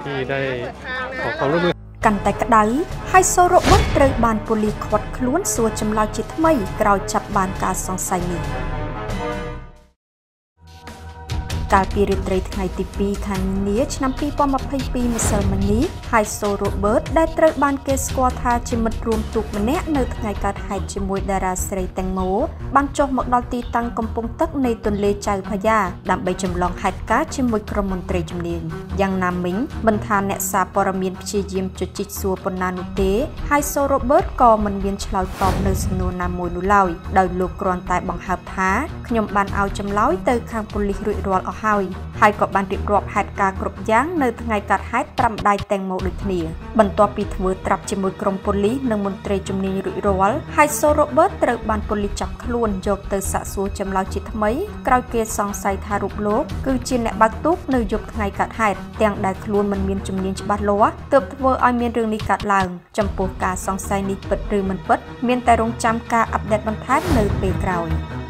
ที่ได้ขอความร่วมมือกันแต่กระไดไฮโซโรเบิร์ตត្រូវបានប៉ូលីសឃាត់ខ្លួនសួរចម្លើយជាថ្មីក្រោយចាប់បានការសង្ស័យនេះកាលពីរាត្រីថ្ងៃទី2ខែមីនាឆ្នាំ2022ម្សិលមិញនេះហៃសូរ៉ូបឺតដែលត្រូវបានគេស្គាល់ថាជាមិត្តរួមទូកម្នាក់នៅថ្ងៃកើតហេតុជាមួយតារាស្រីតេងម៉ូបានចុះមកដល់ទីតាំងកំពង់ទឹកនៃទន្លេចៅផាយ៉ាដើម្បីចម្លងហេតុការណ៍ជាមួយក្រុមមន្ត្រីជំនាញយ៉ាងណាមិញមិនថាអ្នកសារព័ត៌មានព្យាយាមជជែកសួរប៉ុណ្ណានោះទេហៃសូរ៉ូបឺតក៏មិនមានឆ្លើយតបនៅសំណួរណាមួយនោះឡើយដោយលោកគ្រាន់តែបង្ហើបថាខ្ញុំបានឲ្យចម្លើយទៅខាងប៉ូលីសរួចរាល់អស់ហើយក៏បានរៀបរាប់ហេតុការណ៍គ្រប់យ៉ាងនៅថ្ងៃកាត់ហេតុត្រាំដៃតេងម៉ូដូចគ្នាបន្ទាប់ពីធ្វើត្រាប់ជាមួយក្រុមប៉ូលីសនិងមន្ត្រីជំនាញរួចរាល់ហៃសូរ៉ូបឺតត្រូវបានប៉ូលីសចាប់ខ្លួនយកទៅសាកសួរចម្លើយជាថ្មីក្រោយគេសង្ស័យថារូបលោកគឺជាអ្នកបើកទូកនៅយប់ថ្ងៃកាត់ហេតុទាំងដែលខ្លួនមិនមានជំនាញច្បាស់លាស់ទើបធ្វើឲ្យមានរឿងនេះកើតឡើងចំពោះការសង្ស័យនេះពិតឬមិនពិតមានតែរងចាំការអាប់ដេតបន្ថែមនៅពេលក្រោយ